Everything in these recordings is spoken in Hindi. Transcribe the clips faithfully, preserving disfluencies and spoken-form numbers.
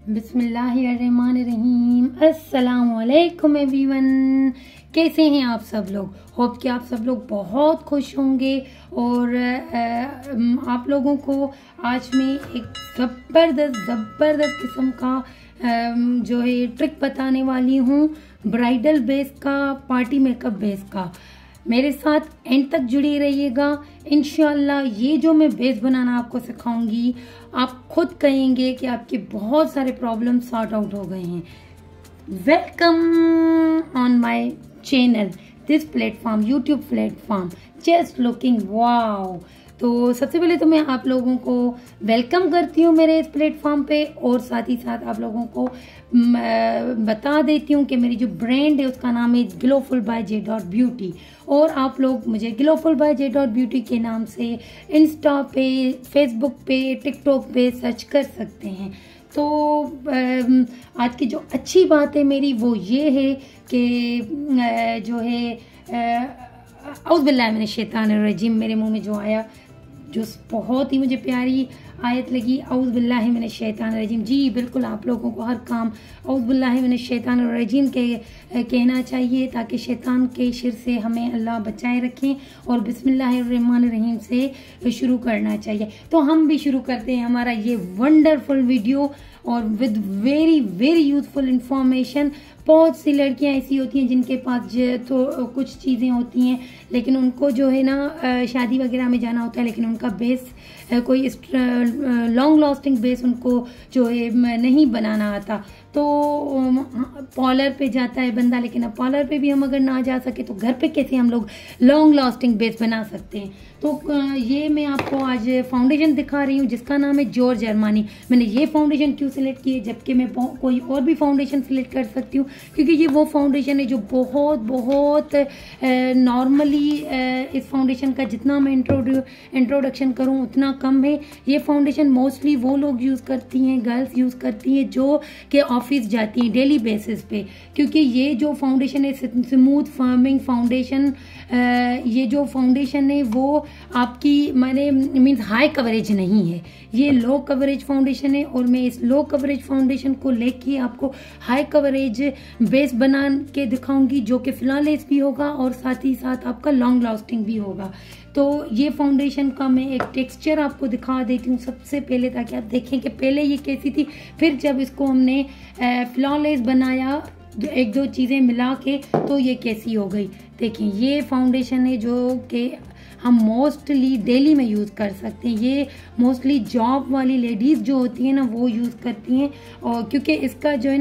बिस्मिल्लाहिर्रहमानिर्रहीम। अस्सलामुअलैकुम एवरीवन, कैसे हैं आप सब लोग। होप कि आप सब लोग बहुत खुश होंगे और आप लोगों को आज मैं एक ज़बरदस्त ज़बरदस्त किस्म का जो है ट्रिक बताने वाली हूँ ब्राइडल बेस का, पार्टी मेकअप बेस का। मेरे साथ एंड तक जुड़े रहिएगा। इंशाल्लाह ये जो मैं बेस बनाना आपको सिखाऊंगी, आप खुद कहेंगे कि आपके बहुत सारे प्रॉब्लम सॉर्ट आउट हो गए हैं। Welcome on my channel, this platform, YouTube platform, just looking wow. तो सबसे पहले तो मैं आप लोगों को वेलकम करती हूँ मेरे इस प्लेटफॉर्म पे, और साथ ही साथ आप लोगों को बता देती हूँ कि मेरी जो ब्रांड है उसका नाम है Glowful by J dot beauty, और आप लोग मुझे Glowful by J dot beauty के नाम से इंस्टा पे, फेसबुक पे, टिकटॉक पे सर्च कर सकते हैं। तो आज की जो अच्छी बात है मेरी वो ये है कि जो है औज़ुबिल्लाहि मिनश शैतानिर रजीम, मेरे मुंह में जो आया, जो बहुत ही मुझे प्यारी आयत लगी, औज़ुबिल्लाहि मिनश शैतानिर रजीम। जी बिल्कुल, आप लोगों को हर काम औज़ुबिल्लाहि मिनश शैतानिर रजीम के कहना चाहिए ताकि शैतान के शिर से हमें अल्लाह बचाए रखें, और बिस्मिल्लाहिर्रहमानिर्रहीम से शुरू करना चाहिए। तो हम भी शुरू करते हैं हमारा ये वंडरफुल वीडियो, और with very very useful information. बहुत सी लड़कियां ऐसी होती हैं जिनके पास तो कुछ चीज़ें होती हैं, लेकिन उनको जो है ना शादी वगैरह में जाना होता है, लेकिन उनका बेस कोई लॉन्ग लास्टिंग बेस उनको जो है नहीं बनाना आता। तो पार्लर पे जाता है बंदा, लेकिन अब पार्लर पे भी हम अगर ना जा सके तो घर पे कैसे हम लोग लॉन्ग लास्टिंग बेस बना सकते हैं। तो ये मैं आपको आज फाउंडेशन दिखा रही हूँ जिसका नाम है जॉर्ज अरमानी। मैंने ये फाउंडेशन क्यों सिलेक्ट की है, जबकि मैं कोई और भी फाउंडेशन सिलेक्ट कर सकती हूँ, क्योंकि ये वो फाउंडेशन है जो बहुत बहुत नॉर्मली इस फाउंडेशन का जितना मैं इंट्रोड्यू इंट्रोडक्शन करूँ उतना कम है। ये फाउंडेशन मोस्टली वो लोग यूज़ करती हैं, गर्ल्स यूज़ करती हैं जो कि ऑफिस जाती हैं डेली बेसिस पे, क्योंकि ये जो फाउंडेशन है स्मूथ फर्मिंग फाउंडेशन, ये जो फाउंडेशन है वो आपकी मैंने मीन्स हाई कवरेज नहीं है, ये लो कवरेज फाउंडेशन है, और मैं इस लो कवरेज फाउंडेशन को लेके आपको हाई कवरेज बेस बना के दिखाऊंगी जो कि फ्लॉलेस भी होगा और साथ ही साथ आपका लॉन्ग लास्टिंग भी होगा। तो ये फाउंडेशन का मैं एक टेक्सचर आपको दिखा देती हूँ सबसे पहले, ताकि आप देखें कि पहले ये कैसी थी, फिर जब इसको हमने फ्लॉलेस बनाया एक दो चीज़ें मिला के तो ये कैसी हो गई। देखें, ये फाउंडेशन है जो कि हम मोस्टली डेली में यूज़ कर सकते हैं। ये मोस्टली जॉब वाली लेडीज़ जो होती हैं ना वो यूज़ करती हैं, और क्योंकि इसका जो है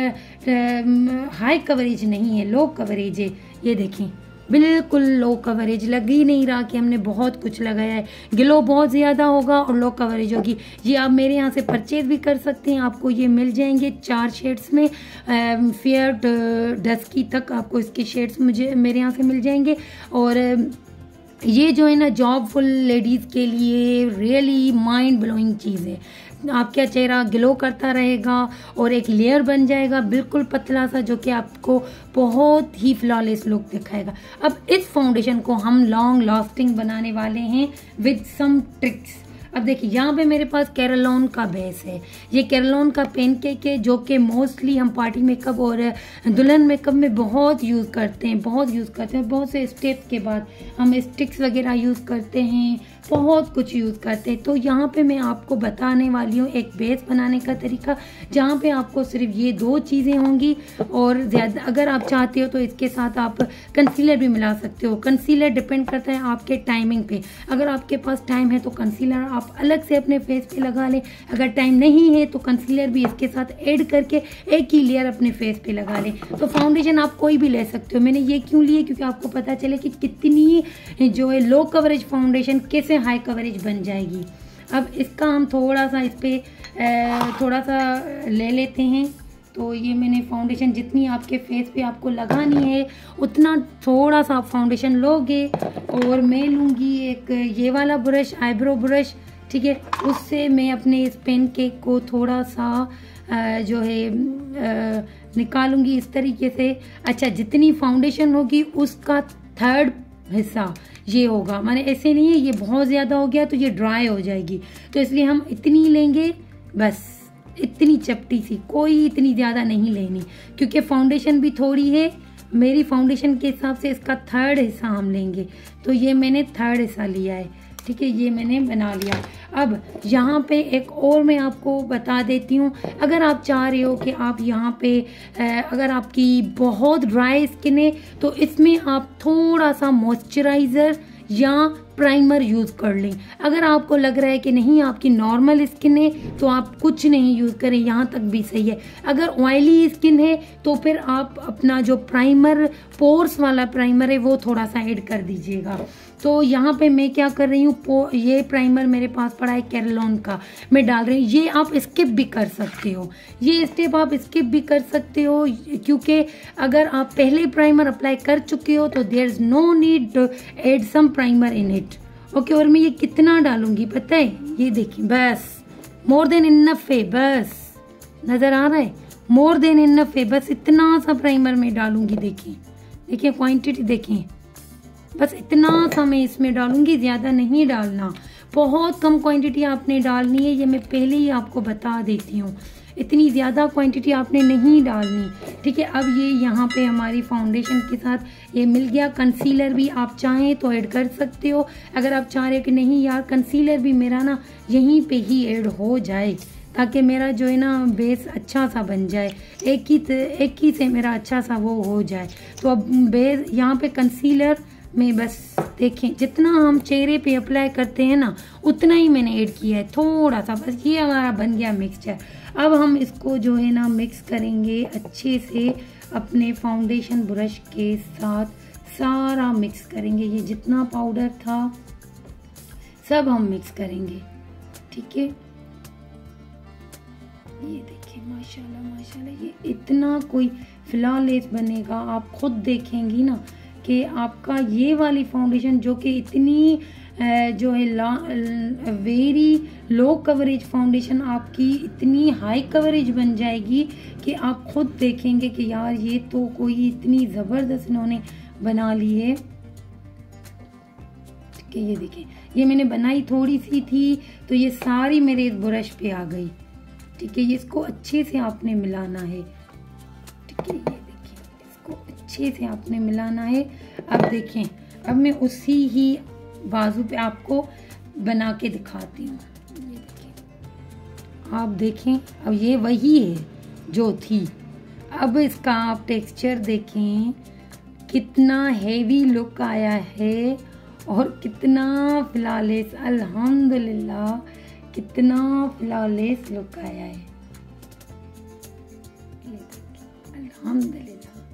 ना हाई कवरेज नहीं है, लो कवरेज है। ये देखें, बिल्कुल लो कवरेज, लग ही नहीं रहा कि हमने बहुत कुछ लगाया है। ग्लो बहुत ज़्यादा होगा और लो कवरेज होगी। ये आप मेरे यहाँ से परचेज भी कर सकते हैं, आपको ये मिल जाएंगे चार शेड्स में, फेयर डस्की तक आपको इसके शेड्स मुझे मेरे यहाँ से मिल जाएंगे। और ये जो है ना जॉबफुल लेडीज़ के लिए रियली माइंड ब्लोइंग चीज़ है। आपका चेहरा ग्लो करता रहेगा और एक लेयर बन जाएगा बिल्कुल पतला सा, जो कि आपको बहुत ही फ्लॉलेस लुक दिखाएगा। अब इस फाउंडेशन को हम लॉन्ग लास्टिंग बनाने वाले हैं विद सम ट्रिक्स। अब देखिए, यहाँ पे मेरे पास कैरलोन का बेस है। ये कैरलोन का पेनकेक है जो कि मोस्टली हम पार्टी मेकअप और दुल्हन मेकअप में बहुत यूज़ करते हैं, बहुत यूज़ करते हैं। बहुत से स्टेप के बाद हम स्टिक्स वगैरह यूज़ करते हैं, बहुत कुछ यूज़ करते हैं। तो यहाँ पे मैं आपको बताने वाली हूँ एक बेस बनाने का तरीका, जहाँ पे आपको सिर्फ ये दो चीज़ें होंगी, और ज़्यादा अगर आप चाहते हो तो इसके साथ आप कंसीलर भी मिला सकते हो। कंसीलर डिपेंड करता है आपके टाइमिंग पे। अगर आपके पास टाइम है तो कंसीलर आप अलग से अपने फेस पे लगा लें, अगर टाइम नहीं है तो कंसीलर भी इसके साथ ऐड करके एक ही लेयर अपने फेस पे लगा लें। तो फाउंडेशन आप कोई भी ले सकते हो। मैंने ये क्यों लिए, क्योंकि आपको पता चले कि कितनी जो है लो कवरेज फाउंडेशन कैसे हाई कवरेज बन जाएगी। अब इसका हम थोड़ा सा इस पे थोड़ा सा ले लेते हैं। तो ये मैंने फाउंडेशन जितनी आपके फेस पे आपको लगानी है उतना थोड़ा सा आप फाउंडेशन लोगे, और मैं लूँगी एक ये वाला ब्रश, आईब्रो ब्रश, ठीक है। उससे मैं अपने इस पेन केक को थोड़ा सा जो है निकालूंगी इस तरीके से। अच्छा, जितनी फाउंडेशन होगी उसका थर्ड हिस्सा ये होगा, माने ऐसे नहीं है ये बहुत ज़्यादा हो गया तो ये ड्राई हो जाएगी, तो इसलिए हम इतनी लेंगे बस। इतनी चपटी सी, कोई इतनी ज़्यादा नहीं लेनी, क्योंकि फाउंडेशन भी थोड़ी है। मेरी फाउंडेशन के हिसाब से इसका थर्ड हिस्सा हम लेंगे, तो ये मैंने थर्ड हिस्सा लिया है। ठीक है, ये मैंने बना लिया। अब यहाँ पे एक और मैं आपको बता देती हूँ, अगर आप चाह रहे हो कि आप यहाँ पे अगर आपकी बहुत ड्राई स्किन है तो इसमें आप थोड़ा सा मॉइस्चराइज़र या प्राइमर यूज़ कर लें। अगर आपको लग रहा है कि नहीं आपकी नॉर्मल स्किन है तो आप कुछ नहीं यूज़ करें, यहाँ तक भी सही है। अगर ऑयली स्किन है तो फिर आप अपना जो प्राइमर, पोर्स वाला प्राइमर है, वो थोड़ा सा ऐड कर दीजिएगा। तो यहाँ पे मैं क्या कर रही हूँ, ये प्राइमर मेरे पास पड़ा है कैरलॉन का, मैं डाल रही हूँ। ये आप स्किप भी कर सकते हो, ये स्टेप आप स्किप भी कर सकते हो, क्योंकि अगर आप पहले प्राइमर अप्लाई कर चुके हो तो there is no need to add some primer in it. Okay, और मैं ये कितना डालूंगी पता है, ये देखिए, बस मोर देन इनफ है, बस नजर आ रहा है, मोर देन इनफ है, बस इतना सा प्राइमर में डालूंगी। देखिए देखिए क्वांटिटी देखिए, बस इतना सा मैं इसमें डालूंगी, ज़्यादा नहीं डालना, बहुत कम क्वांटिटी आपने डालनी है, ये मैं पहले ही आपको बता देती हूँ। इतनी ज़्यादा क्वांटिटी आपने नहीं डालनी। ठीक है, अब ये यहाँ पे हमारी फाउंडेशन के साथ ये मिल गया। कंसीलर भी आप चाहें तो ऐड कर सकते हो, अगर आप चाह रहे हो कि नहीं यार कंसीलर भी मेरा ना यहीं पे ही ऐड हो जाए, ताकि मेरा जो है ना बेस अच्छा सा बन जाए, एक ही एक ही से मेरा अच्छा सा वो हो जाए। तो अब बेस यहाँ पे कंसीलर में बस देखें, जितना हम चेहरे पे अप्लाई करते हैं ना उतना ही मैंने ऐड किया है, थोड़ा सा, बस ये हमारा बन गया मिक्सचर। अब हम इसको जो है ना मिक्स करेंगे अच्छे से अपने फाउंडेशन ब्रश के साथ, सारा मिक्स करेंगे। ये जितना पाउडर था सब हम मिक्स करेंगे। ठीक है, ये देखिए माशाल्लाह माशाल्लाह, ये इतना कोई फ्लॉलेस बनेगा, आप खुद देखेंगी ना कि आपका ये वाली फाउंडेशन जो कि इतनी जो है वेरी लो कवरेज फाउंडेशन, आपकी इतनी हाई कवरेज बन जाएगी कि आप खुद देखेंगे कि यार ये तो कोई इतनी ज़बरदस्त इन्होंने बना ली है। ठीक है, ये देखिए, ये मैंने बनाई थोड़ी सी थी तो ये सारी मेरे इस ब्रश पे आ गई। ठीक है, ये इसको अच्छे से आपने मिलाना है। ठीक है, ये देखिए, इसको अच्छे से आपने मिलाना है। अब देखें, अब मैं उसी ही बाजू पे आपको बना के दिखाती हूँ। ये देखिए, आप देखें, अब ये वही है जो थी। अब इसका आप टेक्सचर देखें, कितना हेवी लुक आया है और कितना फ्लॉलेस, अल्हम्दुलिल्लाह कितना फ्लॉलेस लुक आया है। अल्हम्दुलिल्लाह।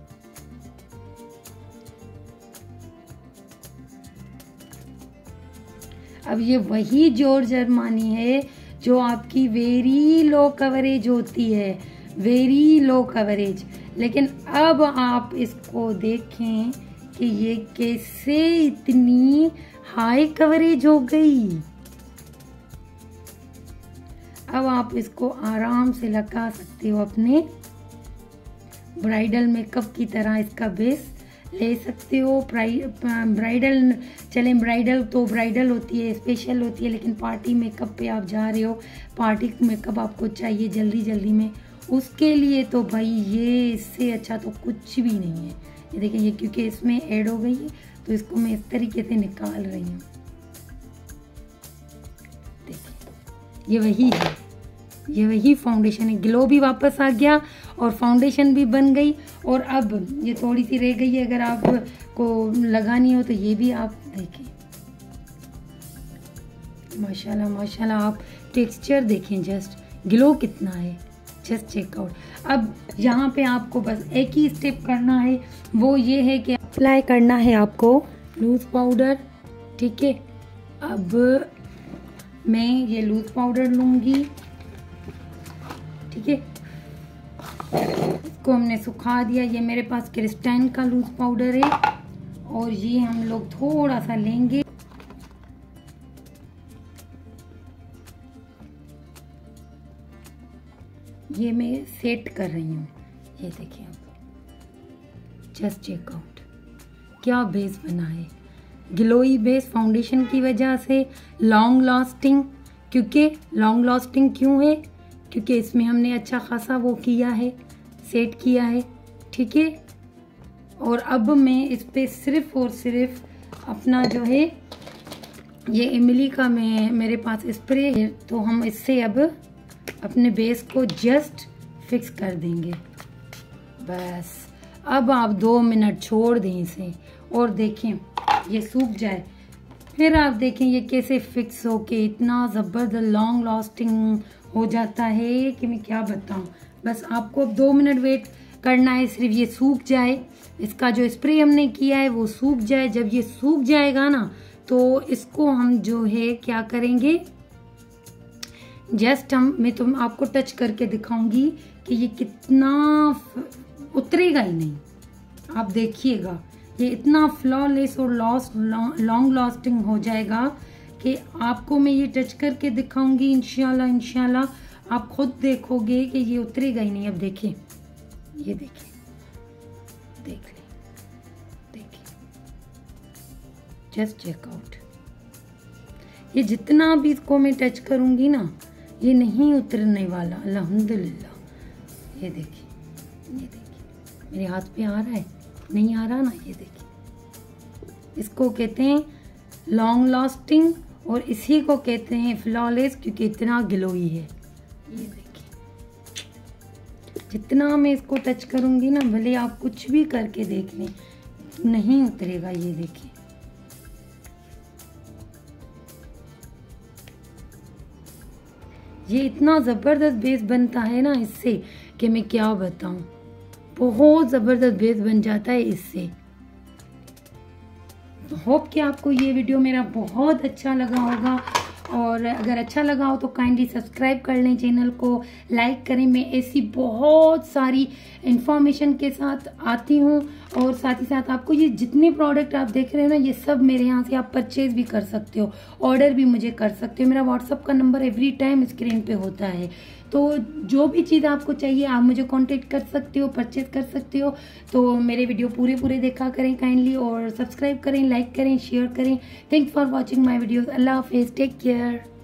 अब ये वही जॉर्ज अरमानी है जो आपकी वेरी लो कवरेज होती है, वेरी लो कवरेज। लेकिन अब आप इसको देखें कि ये कैसे इतनी हाई कवरेज हो गई। अब आप इसको आराम से लगा सकते हो, अपने ब्राइडल मेकअप की तरह इसका बेस ले सकते हो। ब्राइडल चले, ब्राइडल तो ब्राइडल होती है, स्पेशल होती है, लेकिन पार्टी मेकअप पे आप जा रहे हो, पार्टी मेकअप आपको चाहिए जल्दी जल्दी में, उसके लिए तो भाई ये इससे अच्छा तो कुछ भी नहीं है। ये देखिए, ये क्योंकि इसमें ऐड हो गई है तो इसको मैं इस तरीके से निकाल रही हूँ। देखिए, ये वही है, ये वही फाउंडेशन है। ग्लो भी वापस आ गया और फाउंडेशन भी बन गई। और अब ये थोड़ी सी रह गई है, अगर आपको लगानी हो तो ये भी आप देखें। माशाल्लाह माशाल्लाह, आप टेक्सचर देखें, जस्ट ग्लो कितना है, जस्ट चेकआउट। अब यहाँ पे आपको बस एक ही स्टेप करना है, वो ये है कि अप्लाई करना है आपको लूज पाउडर। ठीक है, अब मैं ये लूज पाउडर लूँगी। ठीक है, इसको हमने सुखा दिया। ये मेरे पास क्रिस्टाइन का लूज पाउडर है और ये हम लोग थोड़ा सा लेंगे। ये मैं सेट कर रही हूँ, ये देखिए, आप जस्ट चेकआउट, क्या बेस बना है, ग्लोई बेस फाउंडेशन की वजह से, लॉन्ग लास्टिंग। क्योंकि लॉन्ग लास्टिंग क्यों है, क्योंकि इसमें हमने अच्छा खासा वो किया है, सेट किया है, ठीक है। और अब मैं इस पे सिर्फ और सिर्फ अपना जो है ये इमली का मैं मेरे पास स्प्रे है, तो हम इससे अब अपने बेस को जस्ट फिक्स कर देंगे बस। अब आप दो मिनट छोड़ दें इसे और देखें ये सूख जाए, फिर आप देखें ये कैसे फिक्स हो के इतना ज़बरदस्त लॉन्ग लास्टिंग हो जाता है कि मैं क्या बताऊं। बस आपको अब दो मिनट वेट करना है, सिर्फ ये सूख जाए, इसका जो स्प्रे हमने किया है वो सूख जाए। जब ये सूख जाएगा ना तो इसको हम जो है क्या करेंगे, जस्ट हम मैं तुम आपको टच करके दिखाऊंगी कि ये कितना उतरेगा ही नहीं। आप देखिएगा ये इतना फ्लॉलेस और लॉस्ट लॉन्ग लास्टिंग हो जाएगा कि आपको मैं ये टच करके दिखाऊंगी इंशाल्लाह इंशाल्लाह आप खुद देखोगे कि ये उतरेगा ही नहीं। अब देखें, ये देखें, देख ले, देखिए, जस्ट चेक आउट। ये जितना भी इसको मैं टच करूंगी ना ये नहीं उतरने वाला अल्हम्दुलिल्लाह। ये देखिए, ये देखिए मेरे हाथ पे आ रहा है, नहीं आ रहा ना, ये देखिए। इसको कहते हैं लॉन्ग लास्टिंग और इसी को कहते हैं फ्लॉलेस, क्योंकि इतना ग्लोई है। ये देखिए जितना मैं इसको टच करूंगी ना, भले आप कुछ भी करके देख लें, नहीं उतरेगा। ये देखिए ये इतना ज़बरदस्त बेस बनता है ना इससे कि मैं क्या बताऊं, बहुत ज़बरदस्त बेस बन जाता है इससे। तो होप कि आपको ये वीडियो मेरा बहुत अच्छा लगा होगा, और अगर अच्छा लगा हो तो काइंडली सब्सक्राइब कर लें, चैनल को लाइक करें। मैं ऐसी बहुत सारी इंफॉर्मेशन के साथ आती हूँ, और साथ ही साथ आपको ये जितने प्रोडक्ट आप देख रहे हो ना ये सब मेरे यहाँ से आप परचेज भी कर सकते हो, ऑर्डर भी मुझे कर सकते हो। मेरा व्हाट्सअप का नंबर एवरी टाइम स्क्रीन पे होता है, तो जो भी चीज़ आपको चाहिए आप मुझे कांटेक्ट कर सकते हो, परचेज कर सकते हो। तो मेरे वीडियो पूरे पूरे देखा करें काइंडली, और सब्सक्राइब करें, लाइक करें, शेयर करें। Thanks for watching my videos. अल्लाह हाफिज़, टेक केयर।